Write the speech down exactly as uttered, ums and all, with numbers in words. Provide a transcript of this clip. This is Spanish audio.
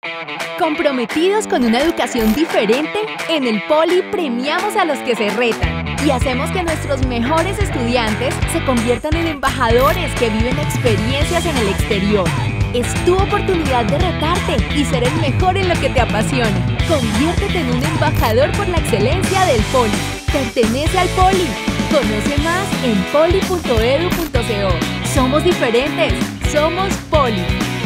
Comprometidos con una educación diferente, en el Poli premiamos a los que se retan y hacemos que nuestros mejores estudiantes se conviertan en embajadores que viven experiencias en el exterior. Es tu oportunidad de retarte y ser el mejor en lo que te apasiona. Conviértete en un embajador por la excelencia del Poli. Pertenece al Poli. Conoce más en poli punto edu punto co. Somos diferentes. Somos Poli.